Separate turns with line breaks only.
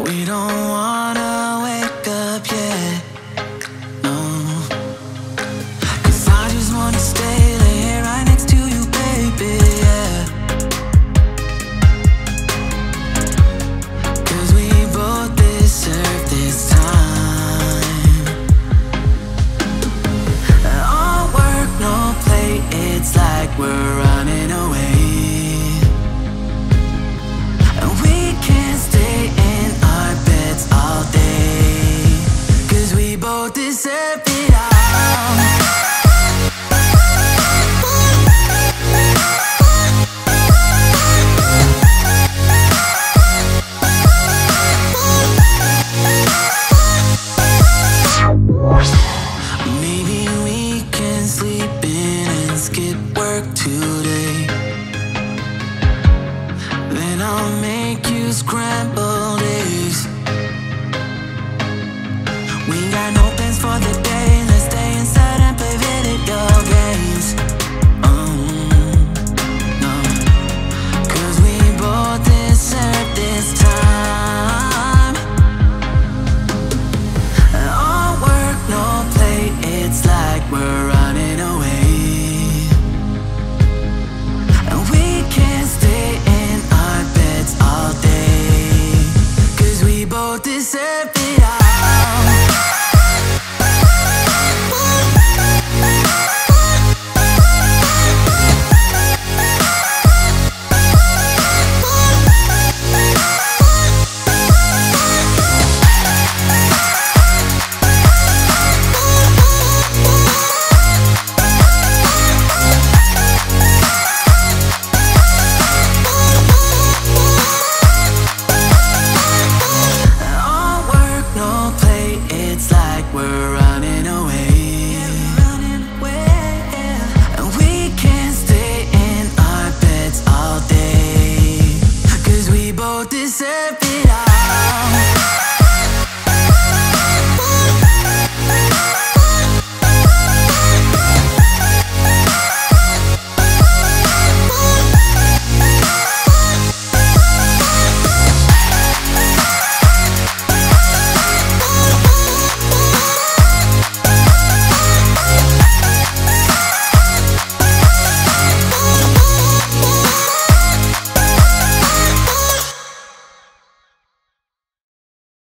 We don't wanna wake up yet, no. 'Cause I just wanna stay here right next to you, baby, yeah. 'Cause we both deserve this time. All work, no play, it's like we're running away. Both deserve it all. Maybe we can sleep in and skip work today. Then I'll make you scrambled eggs. We got no plans for the day. Let's stay inside and play video games. No. 'Cause we both deserve this time. All work, no play, it's like we're running away. And we can't stay in our beds all day. 'Cause we both deserve